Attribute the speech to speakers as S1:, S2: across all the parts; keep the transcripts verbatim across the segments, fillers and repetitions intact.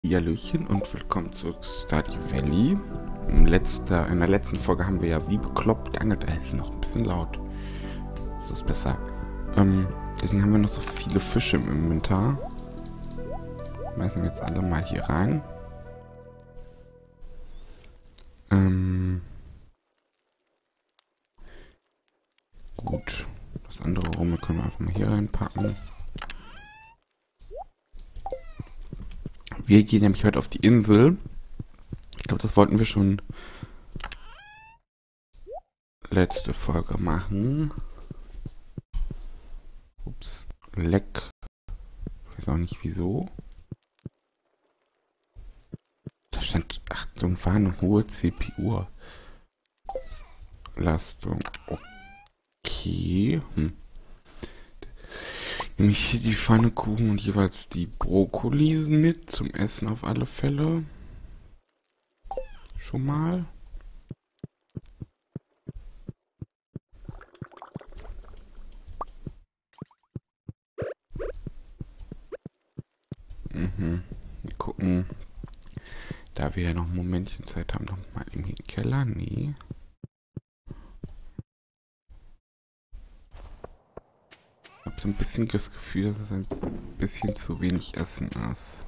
S1: Hallöchen und willkommen zu Stardew Valley. Im letzter, in der letzten Folge haben wir ja wie bekloppt geangelt. Äh, ist noch ein bisschen laut. Das ist besser. Ähm, deswegen haben wir noch so viele Fische im Inventar. Schmeißen wir jetzt alle mal hier rein. Ähm, gut. Das andere Rummel können wir einfach mal hier reinpacken. Wir gehen nämlich heute auf die Insel. Ich glaube, das wollten wir schon letzte Folge machen. Ups, leck. Ich weiß auch nicht wieso. Da stand, Achtung, Warnung, hohe C P U-Leistung. Okay. Hm. Nehme ich hier die Pfannekuchen und jeweils die Brokkolis mit zum Essen auf alle Fälle. Schon mal. Mhm. Wir gucken. Da wir ja noch ein Momentchen Zeit haben, noch mal im Keller. Nee. Ich habe so ein bisschen das Gefühl, dass es ein bisschen zu wenig Essen ist.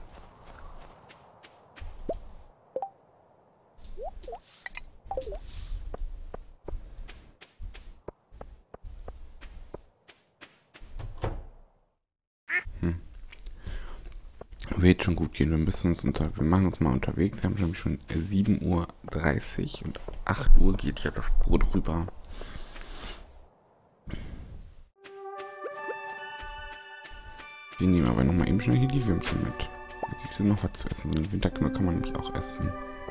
S1: Hm. Wird schon gut gehen. Wir müssen uns unter, wir machen uns mal unterwegs. Wir haben schon sieben Uhr dreißig und acht Uhr geht ja das Brot rüber. Wir nehmen aber nochmal eben schnell hier die Würmchen mit. Die sind noch was zu essen. Den Winterknöll kann man nämlich auch essen.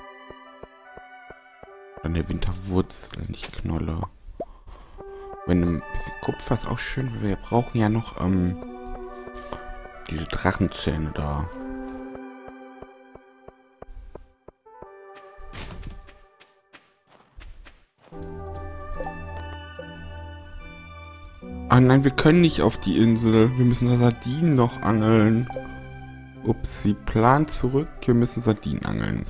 S1: Dann der Winterwurzel, nicht Knolle. Wenn ein bisschen Kupfer ist auch schön. Wir brauchen ja noch ähm, diese Drachenzähne da. Ah nein, wir können nicht auf die Insel. Wir müssen da Sardinen noch angeln. Ups, sie plant zurück. Wir müssen Sardinen angeln.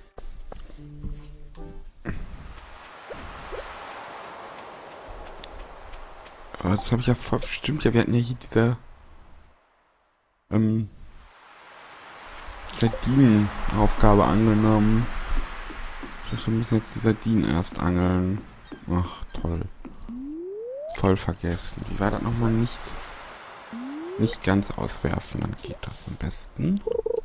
S1: Aber das habe ich ja voll... Stimmt ja, wir hatten ja hier diese... Ähm... Sardinen-Aufgabe angenommen. Ich dachte, wir müssen jetzt die Sardinen erst angeln. Ach, toll. Voll vergessen. Wie war das nochmal? Nicht... Nicht ganz auswerfen, dann geht das am besten.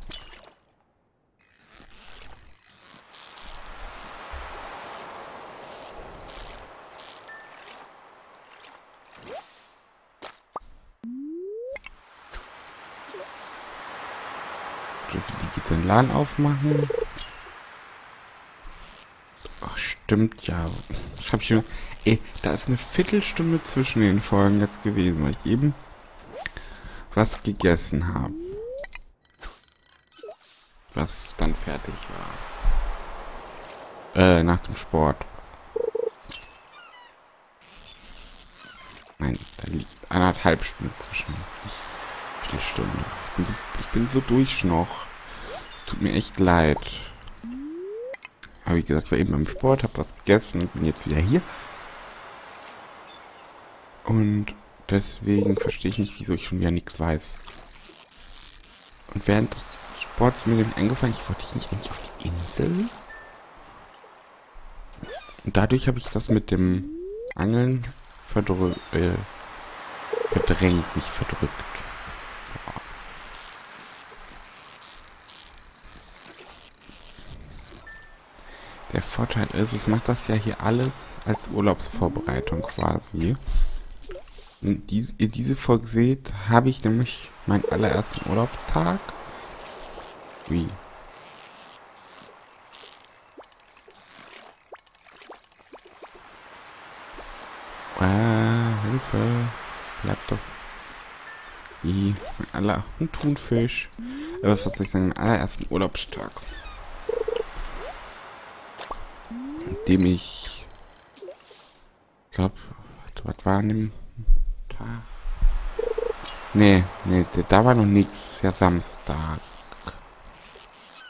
S1: So, wie geht den Laden aufmachen? Ach, stimmt ja. Das hab ich schon... Ey, da ist eine Viertelstunde zwischen den Folgen jetzt gewesen, weil ich eben was gegessen habe. Was dann fertig war. Äh, nach dem Sport. Nein, da liegt eineinhalb Stunden zwischen. Nicht Viertelstunde. Ich bin, so, ich bin so durch noch. Es tut mir echt leid. Aber wie gesagt, ich war eben beim Sport, habe was gegessen und bin jetzt wieder hier. Und deswegen verstehe ich nicht, wieso ich schon wieder nichts weiß. Und während des Sports ist mir nämlich eingefallen, ich wollte nicht eigentlich auf die Insel. Und dadurch habe ich das mit dem Angeln verdrü äh, verdrängt, nicht verdrückt. Boah. Der Vorteil ist, es macht das ja hier alles als Urlaubsvorbereitung quasi. Und die, ihr diese Folge seht, habe ich nämlich meinen allerersten Urlaubstag. Wie? Ah, Hilfe. Bleib doch. Wie? Mein aller... Ein Thunfisch. Aber was soll ich sagen? Mein allerersten Urlaubstag. An dem ich... Ich glaube... Was war an dem... Tag? Nee, nee, da war noch nichts. Ist ja Samstag.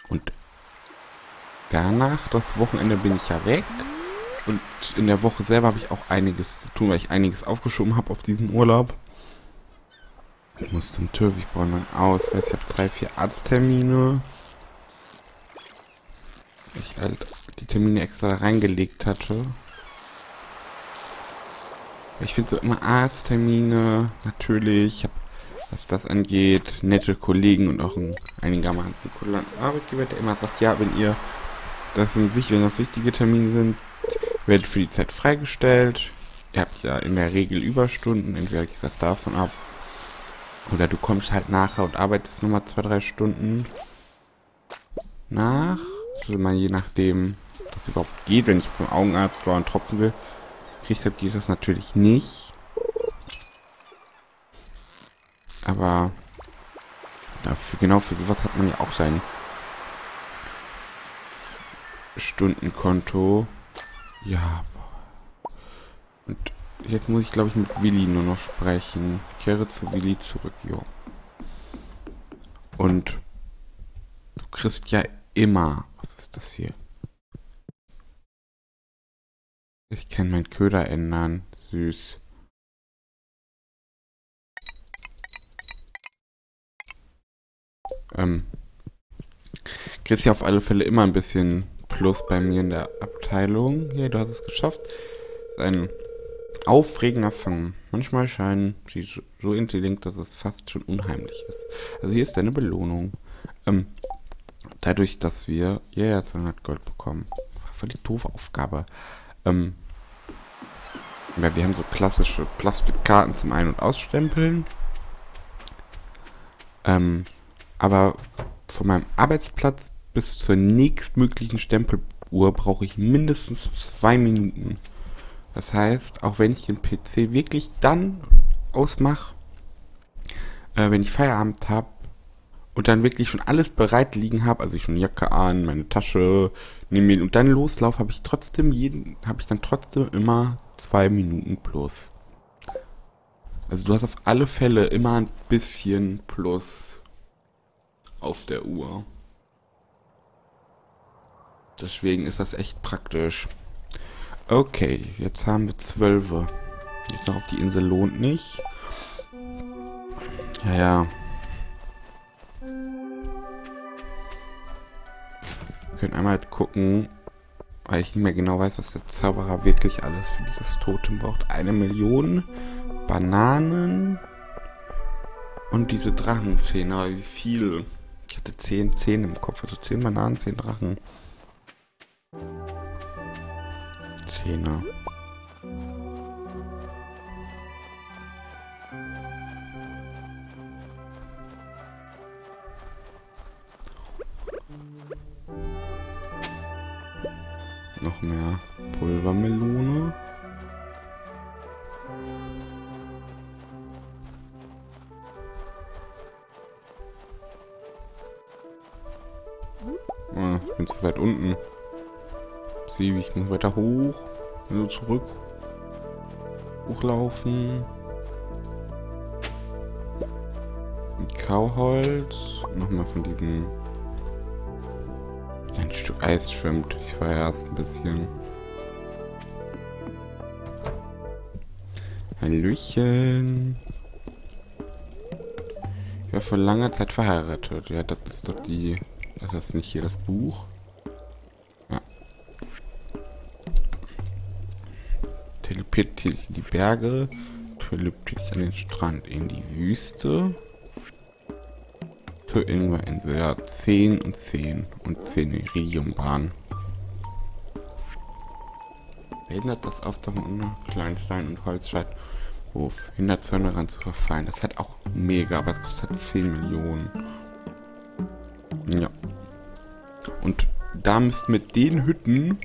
S1: Und danach, das Wochenende, bin ich ja weg. Und in der Woche selber habe ich auch einiges zu tun, weil ich einiges aufgeschoben habe auf diesen Urlaub. Ich muss zum TÜV, ich brauche einen Ausweis, ich habe drei, vier Arzttermine. Ich halt die Termine extra reingelegt hatte. Ich finde so immer Arzttermine, natürlich, ich habe, was das angeht, nette Kollegen und auch ein einigermaßen cooler Arbeitgeber, der immer sagt, ja, wenn ihr, das sind wichtig, wenn das wichtige Termine sind, werdet für die Zeit freigestellt. Ihr habt ja in der Regel Überstunden, entweder geht das davon ab, oder du kommst halt nachher und arbeitest nochmal zwei, drei Stunden nach. Also mal je nachdem, was überhaupt geht. Wenn ich zum Augenarzt war und Tropfen will, kriegst du, geht das natürlich nicht. Aber dafür, genau für sowas hat man ja auch sein Stundenkonto. Ja. Und jetzt muss ich, glaube ich, mit Willi nur noch sprechen. Ich kehre zu Willi zurück, jo. Und du kriegst ja immer... Was ist das hier? Ich kann meinen Köder ändern. Süß. Ähm. Kriegst ja auf alle Fälle immer ein bisschen Plus bei mir in der Abteilung. Hier, du hast es geschafft. Das ist ein aufregender Fang. Manchmal scheinen sie so, so intelligent, dass es fast schon unheimlich ist. Also hier ist deine Belohnung. Ähm, dadurch, dass wir ja yeah, zweihundert Gold bekommen. Voll die doofe Aufgabe. Ähm, ja, wir haben so klassische Plastikkarten zum Ein- und Ausstempeln. Ähm, aber von meinem Arbeitsplatz bis zur nächstmöglichen Stempeluhr brauche ich mindestens zwei Minuten. Das heißt, auch wenn ich den P C wirklich dann ausmache, äh, wenn ich Feierabend habe und dann wirklich schon alles bereit liegen habe, also ich schon Jacke an, meine Tasche, nehme und dann loslaufe, habe ich trotzdem jeden, habe ich dann trotzdem immer zwei Minuten plus. Also du hast auf alle Fälle immer ein bisschen plus auf der Uhr. Deswegen ist das echt praktisch. Okay, jetzt haben wir zwölf. Jetzt noch auf die Insel lohnt nicht. Ja, ja. Wir können einmal gucken, weil ich nicht mehr genau weiß, was der Zauberer wirklich alles für dieses Totem braucht. Eine Million Bananen und diese Drachenzähne. Aber wie viel? Ich hatte zehn Zähne im Kopf, also zehn Bananen, zehn Drachen. Zähne. Noch mehr Pulvermelone. Ah, ich bin zu weit unten. Sieh, ich muss weiter hoch. Also zurück. Hochlaufen. Ein Kauholz. Nochmal von diesem... Ein Stück Eis schwimmt. Ich war erst ein bisschen... Hallöchen. Ich war vor langer Zeit verheiratet. Ja, das ist doch die... Das ist nicht hier das Buch. Ja. Teleportiert sich in die Berge. Teleportiert sich an den Strand. In die Wüste. Zur Ingwerinsel. Ja, zehn und zehn. Und zehn Iridiumbahn. Behindert das Auftauchen ohne Kleinstein und Holzscheit. Hindert Zäune daran zu verfallen. Das ist halt auch mega, aber es kostet zehn Millionen. Ja. Und da müsst mit den Hütten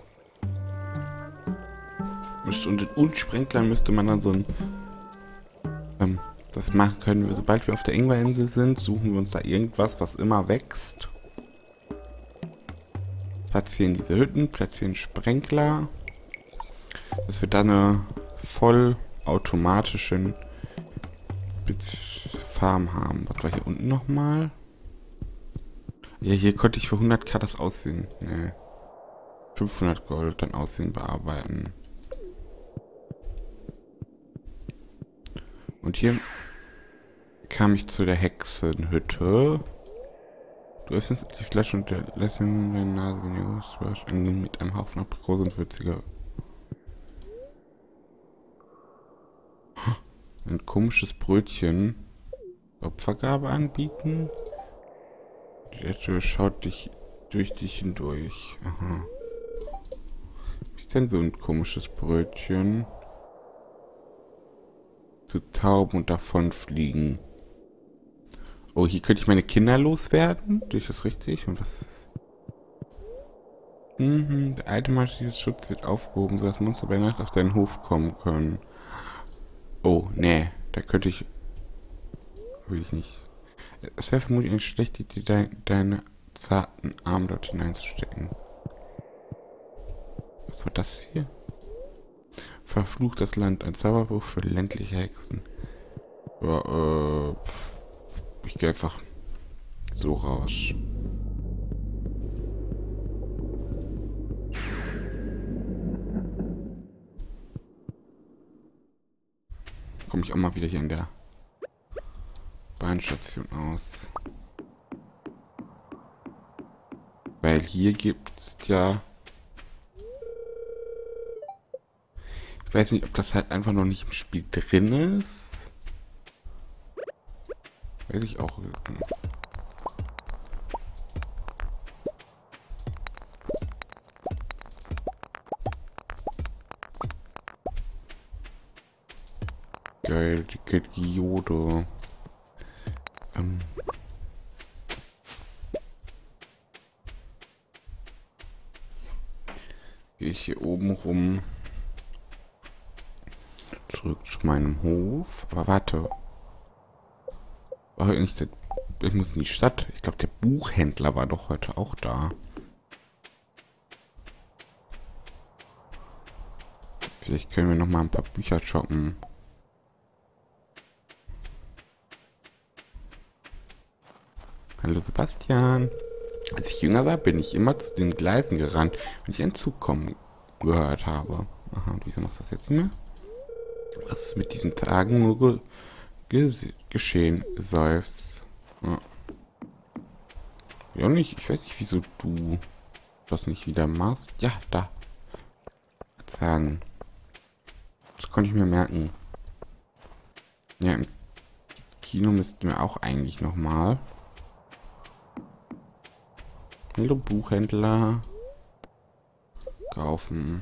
S1: müsst, und den Unsprenklern müsste man dann so ein ähm, das machen können wir, sobald wir auf der Ingwerinsel sind, suchen wir uns da irgendwas, was immer wächst. Platzieren diese Hütten, platzieren Sprenkler. Dass wir dann eine vollautomatischen Farm haben. Was war hier unten nochmal? Ja, hier konnte ich für hundert das Aussehen. Ne. fünfhundert Gold dann Aussehen bearbeiten. Und hier kam ich zu der Hexenhütte. Du öffnest die Flasche und der lässt in der Nase, wenn ihr was angehen mit einem Haufen Aprikose und würziger. Ein komisches Brötchen. Opfergabe anbieten? Die Ette schaut dich durch dich hindurch. Aha. Was ist denn so ein komisches Brötchen? Zu Tauben und davonfliegen. Oh, hier könnte ich meine Kinder loswerden? Durch das richtig? Und was ist? Mhm, der Itemmarsch dieses Schutz wird aufgehoben, sodass Monster bei Nacht auf deinen Hof kommen können. Oh, nee, da könnte ich... Will ich nicht. Es wäre vermutlich eine schlechte Idee, de deine zarten Arme dort hineinzustecken. Was war das hier? Verfluchtes Land, ein Zauberbuch für ländliche Hexen. Ja, äh, ich gehe einfach so raus. Komme ich auch mal wieder hier in der Bahnstation aus. Weil hier gibt es ja... Ich weiß nicht, ob das halt einfach noch nicht im Spiel drin ist. Weiß ich auch. Geil, die Geode. Ähm. Gehe ich hier oben rum. Zurück zu meinem Hof. Aber warte. War heute nicht der, ich muss in die Stadt. Ich glaube, der Buchhändler war doch heute auch da. Vielleicht können wir noch mal ein paar Bücher shoppen. Hallo Sebastian. Als ich jünger war, bin ich immer zu den Gleisen gerannt, wenn ich einen Zug kommen gehört habe. Aha, und wieso machst du das jetzt nicht mehr? Was ist mit diesen Tagen nur ge ge geschehen? Seufzt. Ja. Ja, nicht. Ich weiß nicht, wieso du das nicht wieder machst. Ja, da. Sagen. Das konnte ich mir merken. Ja, im Kino müssten wir auch eigentlich noch mal. Hallo Buchhändler. Kaufen.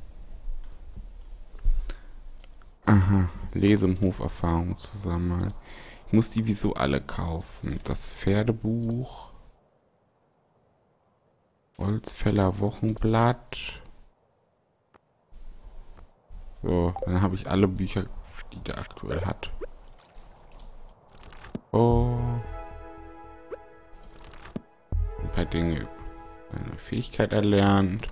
S1: Aha, Lese im Hof Erfahrung zu sammeln. Ich muss die wieso alle kaufen. Das Pferdebuch. Holzfäller Wochenblatt. So, dann habe ich alle Bücher, die der aktuell hat. Oh. Ein paar Dinge. Eine Fähigkeit erlernt.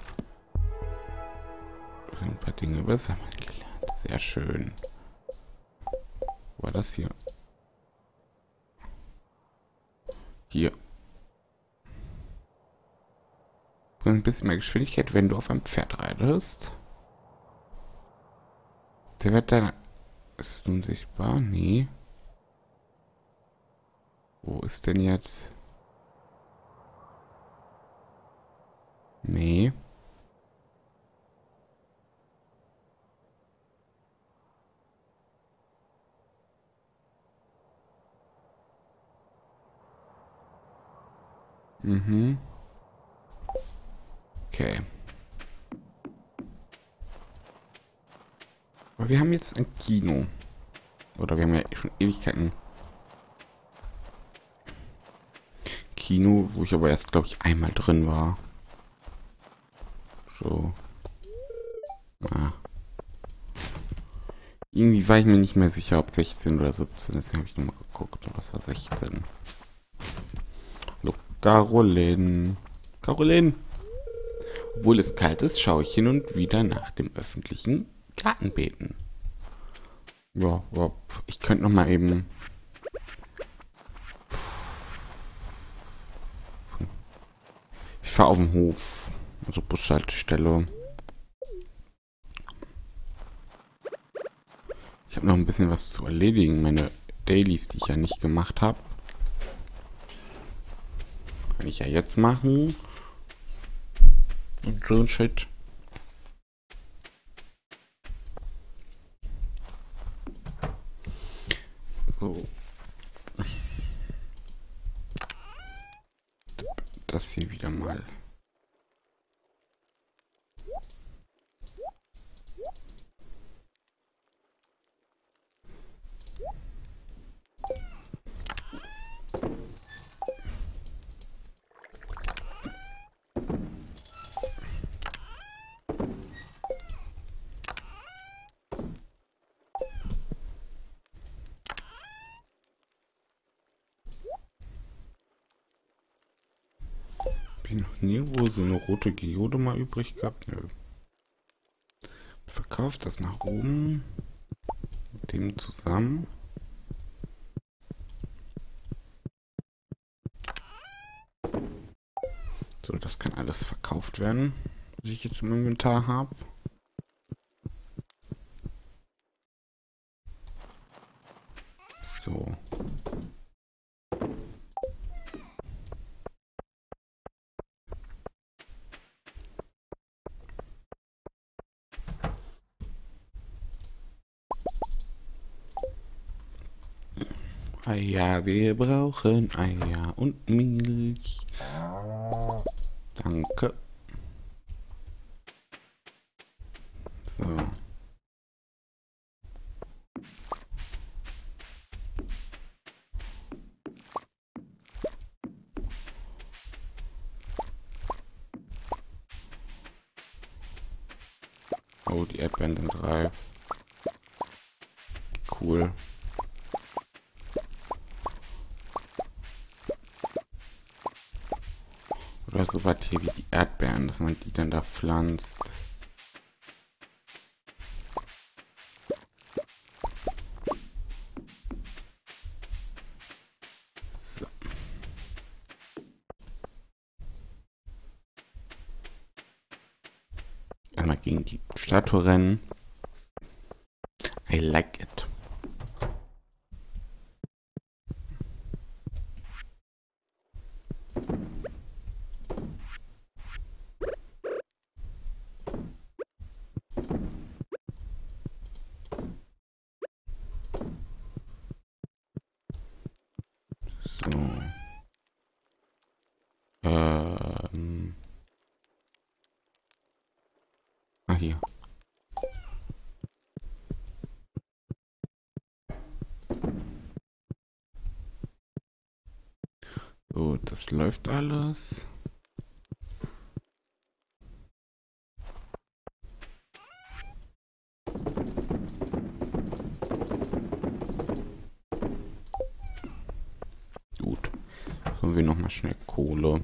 S1: Ein paar Dinge über Sammeln gelernt. Sehr schön. Wo war das hier? Hier. Ein bisschen mehr Geschwindigkeit, wenn du auf einem Pferd reitest. Der wird dann... Ist nun sichtbar? Nee. Wo ist denn jetzt... Nee. Mhm. Okay. Aber wir haben jetzt ein Kino. Oder wir haben ja schon Ewigkeiten Kino, wo ich aber erst, glaube ich, einmal drin war. So. Ah. Irgendwie war ich mir nicht mehr sicher, ob sechzehn oder siebzehn. Deswegen habe ich nochmal geguckt. Und das war sechzehn. Hallo, Caroline. Caroline. Obwohl es kalt ist, schaue ich hin und wieder nach dem öffentlichen Gartenbeeten. Ja, ja, ich könnte noch mal eben fahre auf den Hof. Also Bushaltestelle. Ich habe noch ein bisschen was zu erledigen. Meine Dailies, die ich ja nicht gemacht habe. Kann ich ja jetzt machen. Und so ein Shit. So. Das hier wieder mal. Noch nirgendwo so eine rote Geode mal übrig gehabt. Nö. Verkauft das nach oben. Mit dem zusammen. So, das kann alles verkauft werden, was ich jetzt im Inventar habe. So. Eier, wir brauchen Eier und Milch. Danke. So. Oh, die Erdbeeren sind reif. Cool. Oder so was hier wie die Erdbeeren, dass man die dann da pflanzt. So. Einmal gegen die Statue rennen. I like it. So. Ähm. Ah, hier. So, das läuft alles. Gut. So, wir nochmal schnell Kohle.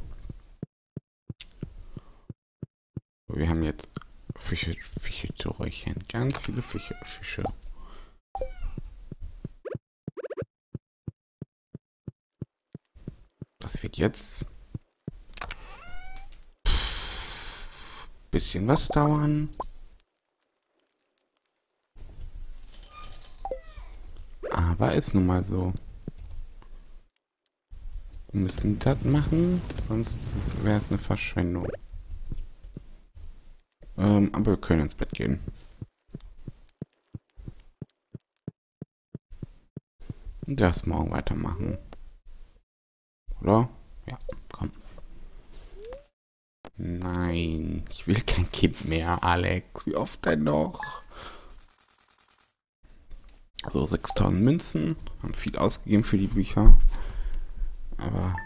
S1: Wir haben jetzt Fische, Fische zu räuchern. Ganz viele Fische, Fische. Das wird jetzt bisschen was dauern. Aber ist nun mal so. Wir müssen das machen, sonst wäre es eine Verschwendung. Ähm, aber wir können ins Bett gehen. Und das morgen weitermachen. Oder? Ja, komm. Nein, ich will kein Kind mehr, Alex. Wie oft denn noch? So, sechstausend Münzen. Haben viel ausgegeben für die Bücher. Aber...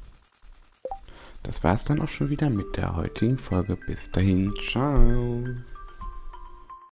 S1: das war's dann auch schon wieder mit der heutigen Folge. Bis dahin, ciao.